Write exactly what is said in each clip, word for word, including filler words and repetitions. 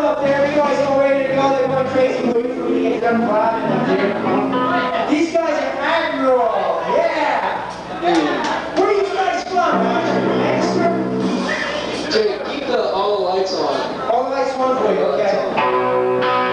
up there. You guys all ready to go? They're going crazy for you for me to get done vibing up there. These guys are Admiral. Yeah. Yeah. Where are you guys from? Extra? Jake, keep the all the lights on. All the lights on for you, okay?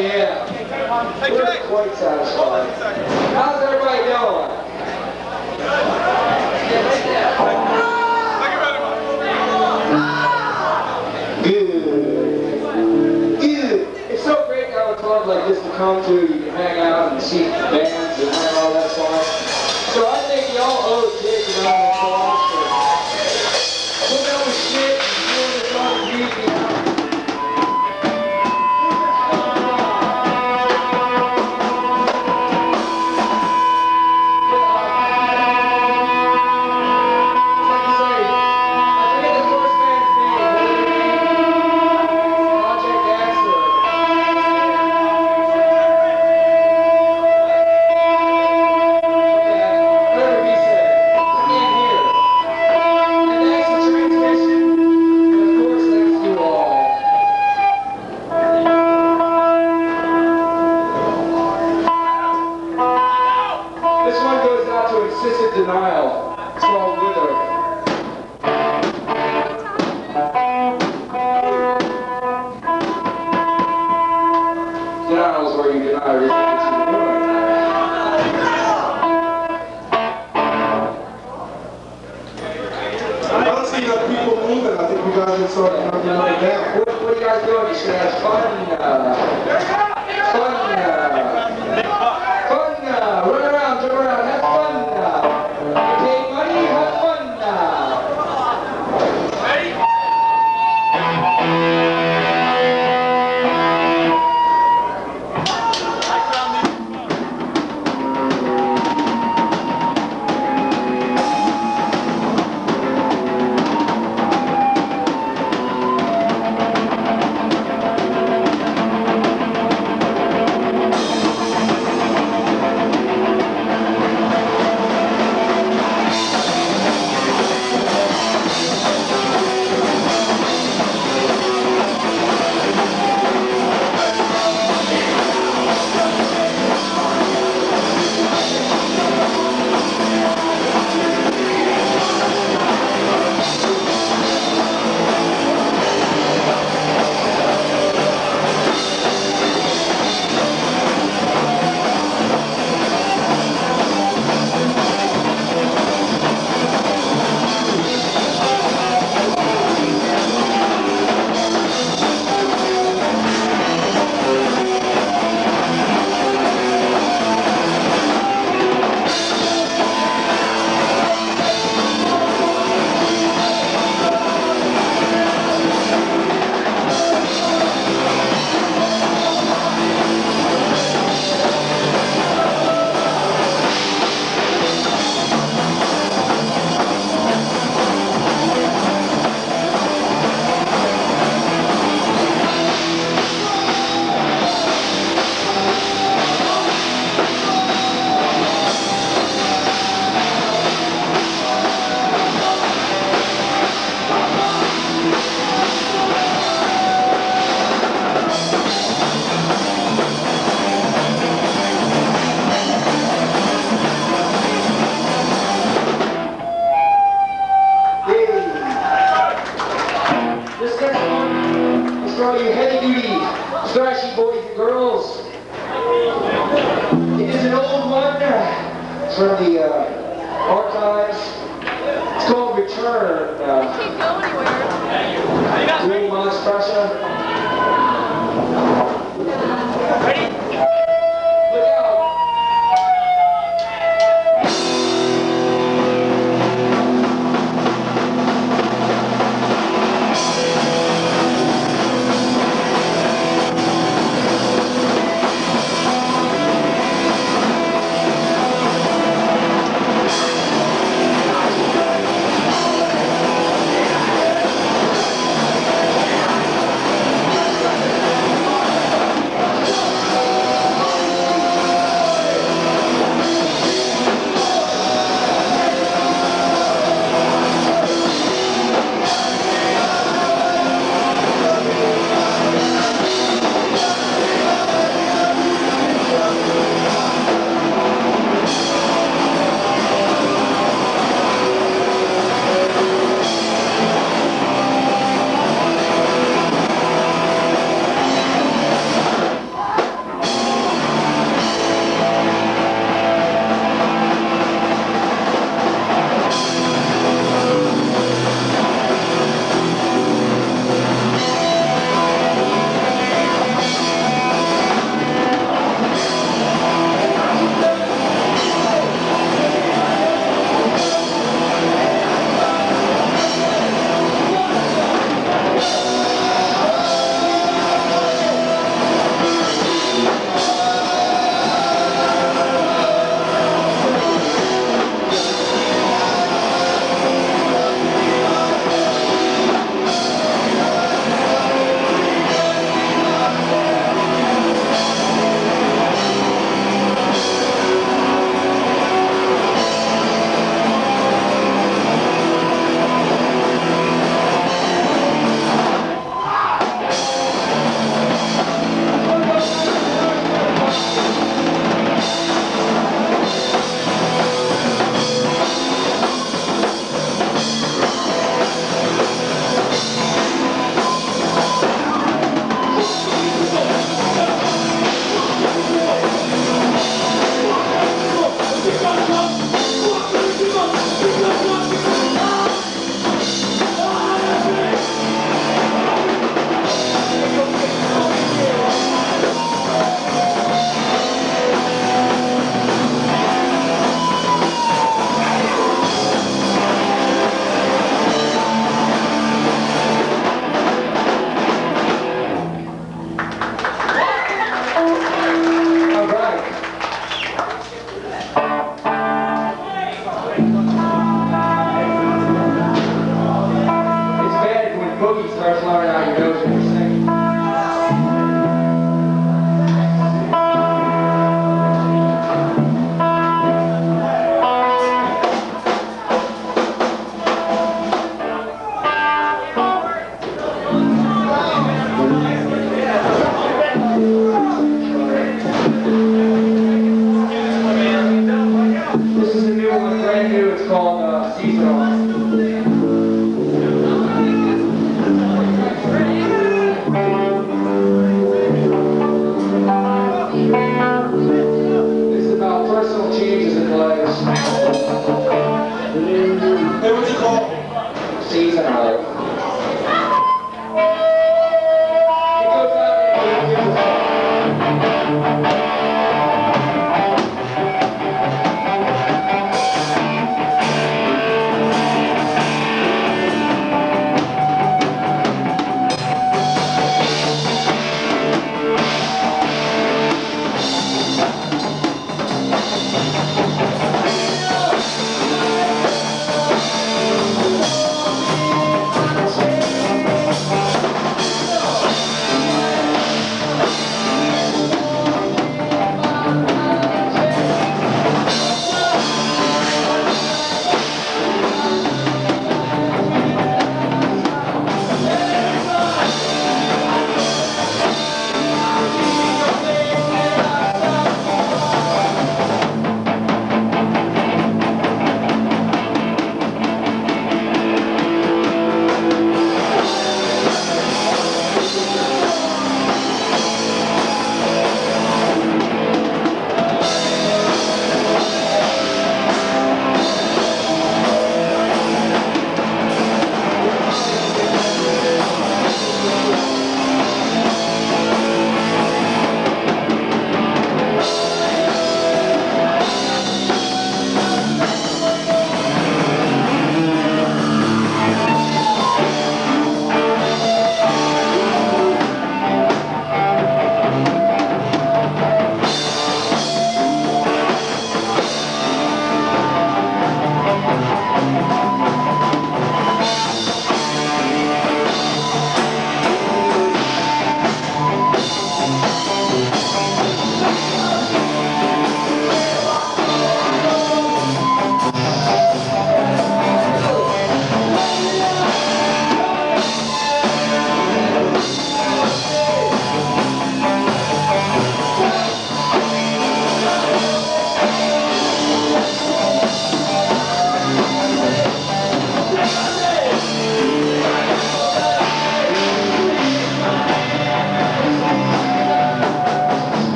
yeah. We're quite satisfied. How's everybody doing? Good. Good. It's so great to have a club like this to come to. You can hang out and see bands and have all that fun. So I think y'all owe Jake a round of applause for putting up with shit and doing this all the beat. Denial. It's all with her. Denial is where you deny everything that you've been doing. I don't see enough people moving. I think we guys can sort of knock it down. What, what are you guys doing? Just gonna have fun, uh, fun, uh, fun, uh, run around, jump around, have fun, uh. Thrashy boys and girls. It is an old one from the uh, archives. It's called Return. Uh, Can't go anywhere. Wilmot, Prussia. Ready? Look out.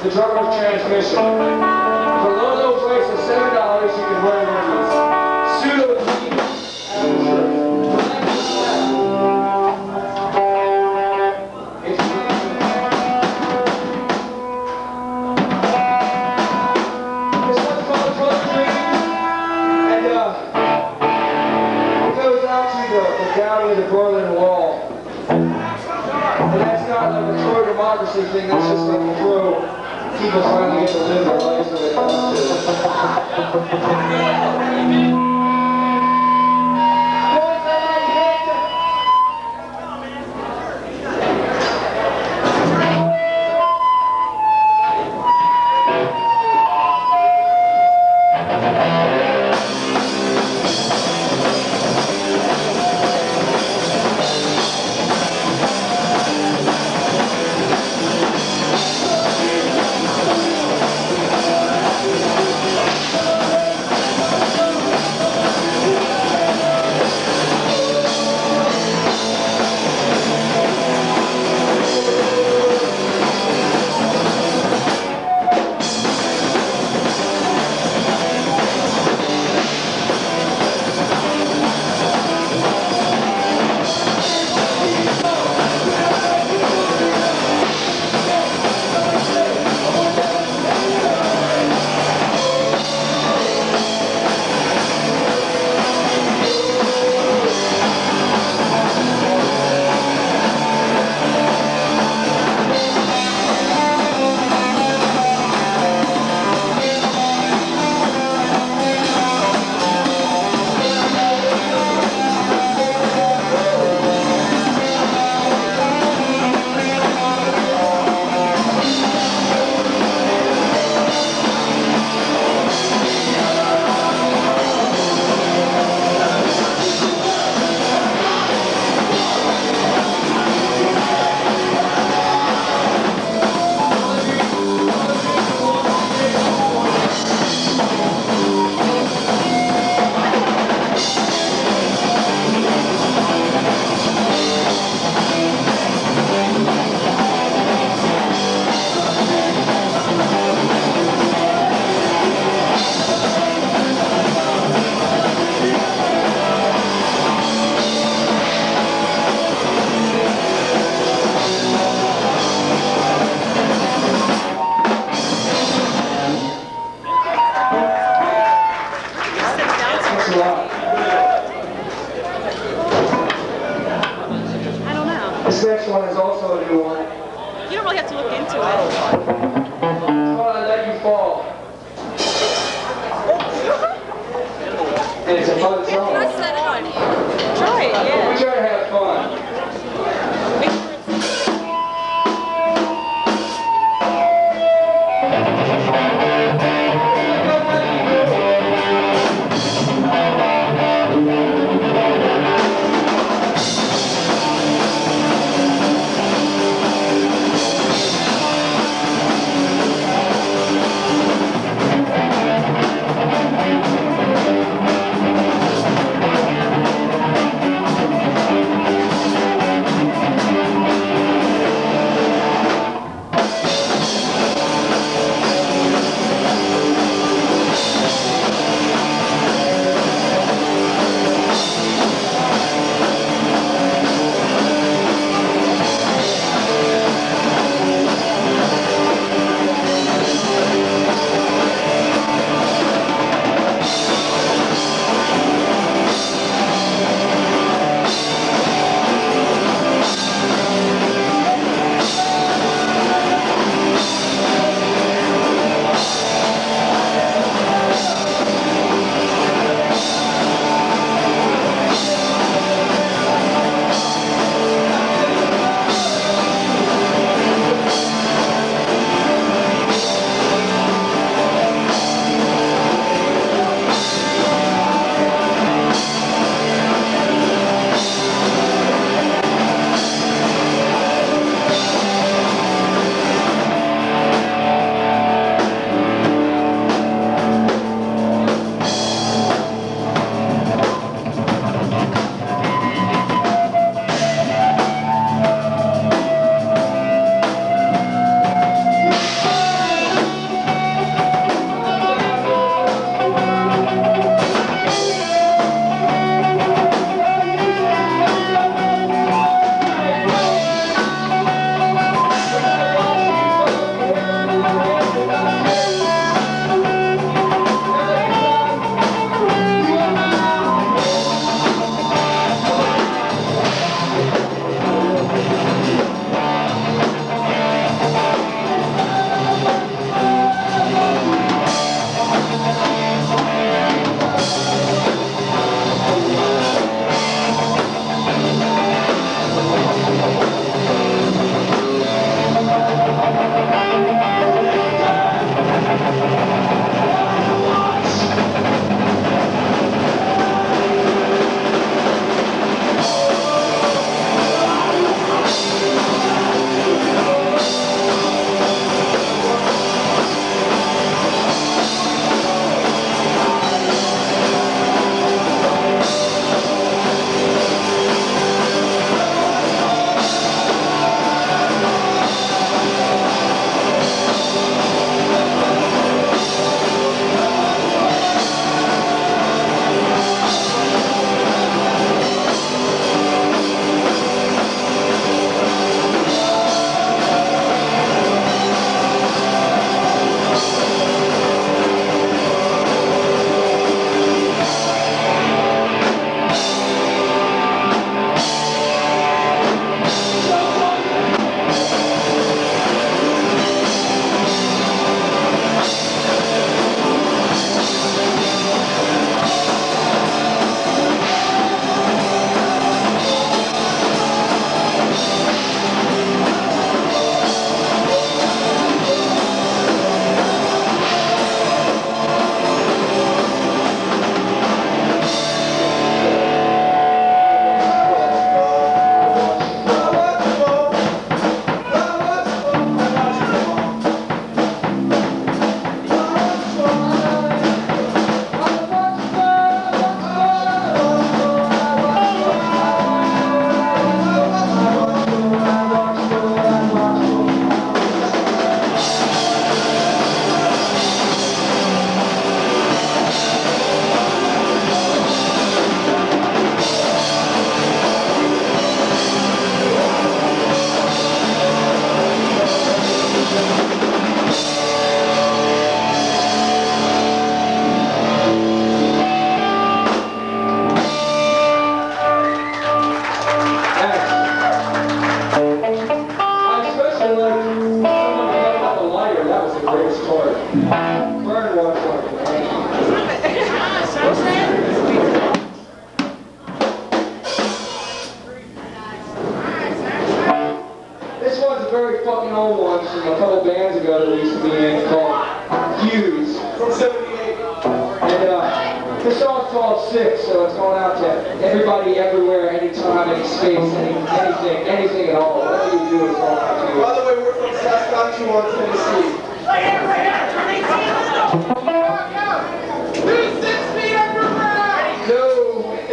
the drummer's transmission. For a low, low price of seven dollars, you can wear one of these pseudo jeans and shirts. This one's called Trust and uh, it goes out to the, the down of the Berlin Wall. And that's not like a pro-democracy thing, that's just like a pro people finally get to live their lives the way they want to. This next one is also a new one. You don't really have to look into it. It's called I Let You Fall. And it's a fun song. Try it, yeah. We try to have fun. brought me home once from a couple bands ago that we used to be in called Fuse from seventy-eight. And uh, this song's called Six, so it's going out to everybody, everywhere, anytime, any space, any, anything, anything at all. Whatever you do is going out to you. By the way, we're from Saskatchewan, Tennessee. Right here, right here, turn eighteen. Two six feet underground. No.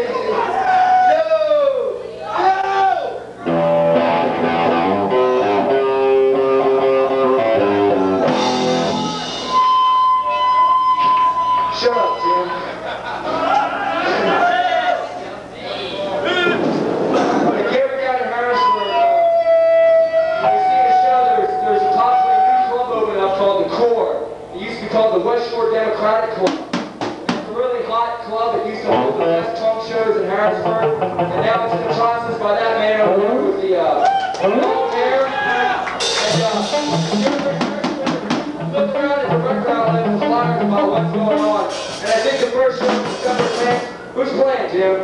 Shut up, Jim. The camera guy in Harrisburg, uh, I see a show, there's, there's a possibly new club opening up called The Core. It used to be called the West Shore Democratic Club. It's a really hot club. It used to hold the best punk shows in Harrisburg. And now it's in the process by that man over there with the uh, long hair. And uh, look around at the record outlet and flyers about what's going on. And I think the first show is December tenth. Who's playing, Jim?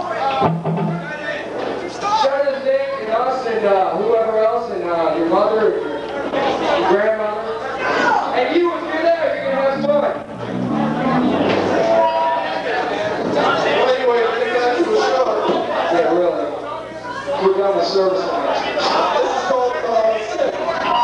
Shut us, Nick, and us, and uh, whoever else, and uh, your mother, your, your grandmother. And you, if you're there, you're going to have fun. Well, anyway, I think that's the show. Yeah, really. We're done with service announcements. This is called uh, Six.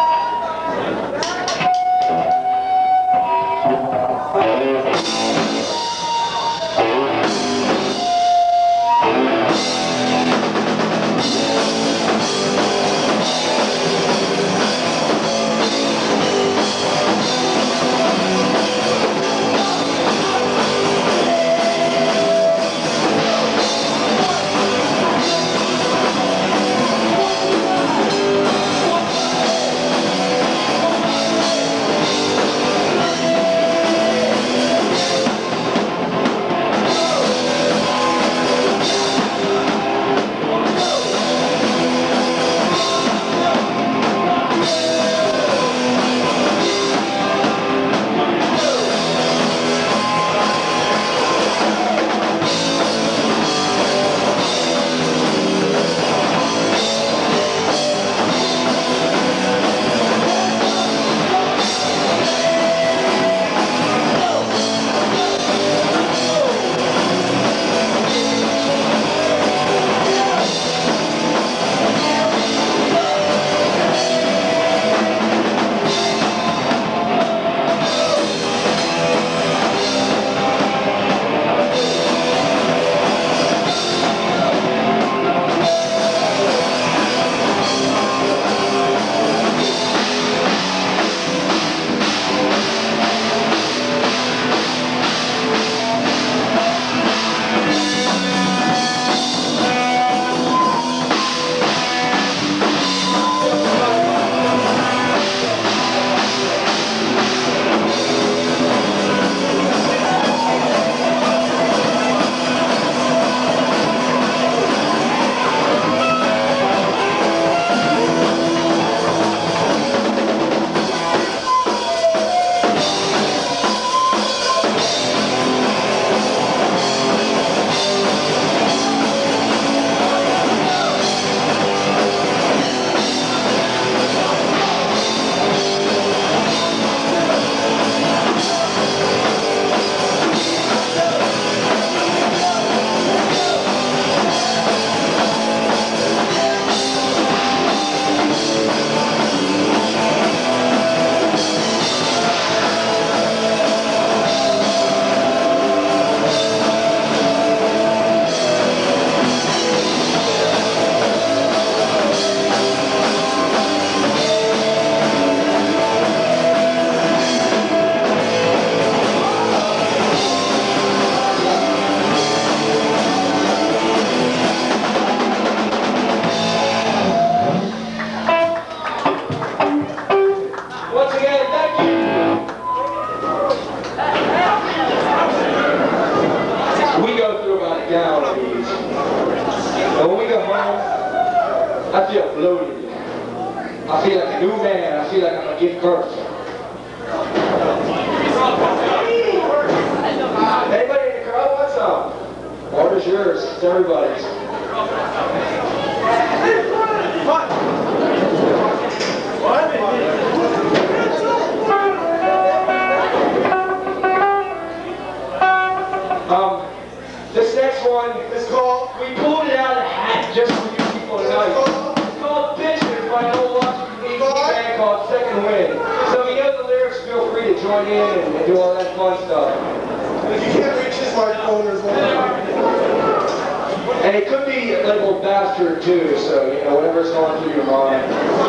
I feel bloated. I feel like a new man. I feel like I'm going to give birth. Anybody in the crowd want some? Order's yours. It's everybody's. What? we pulled it out of the hat just for you people tonight. It's called Bitches by an old Washington D C band called Second Wind. So if you know the lyrics, feel free to join in and, and do all that fun stuff. If you can't reach his microphone, there's one. And it could be labeled bastard too, so you know, whatever's going through your mind.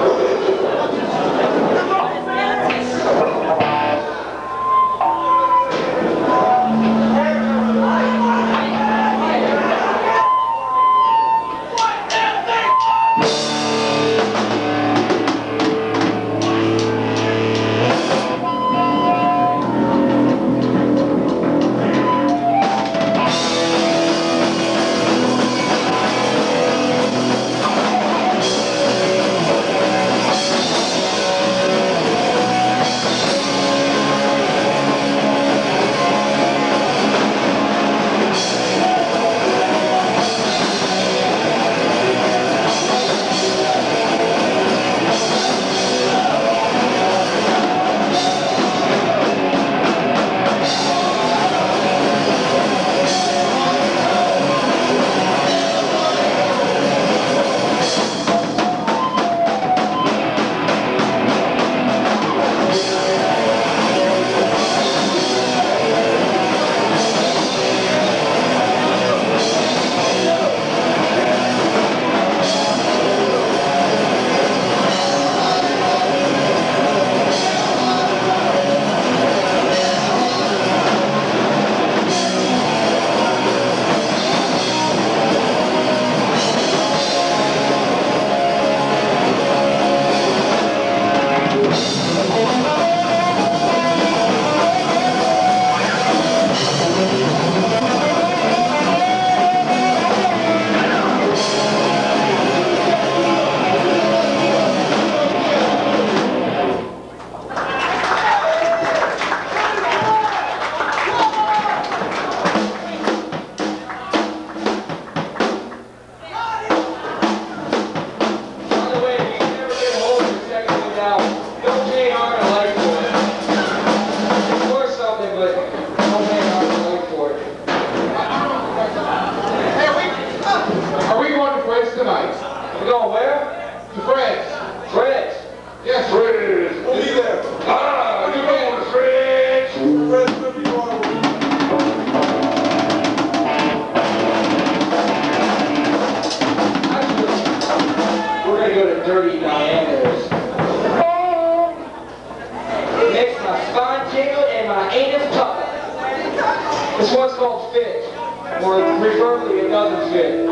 This one's called Fit, or preferably it doesn't fit.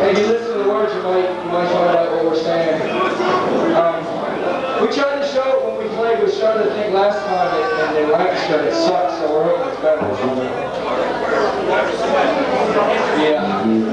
if you listen to the words, you might, you might find out what we're saying. Um, we tried to show when we played, we started to think last time that and the orchestra it sucks, so we're hoping it's better. Yeah.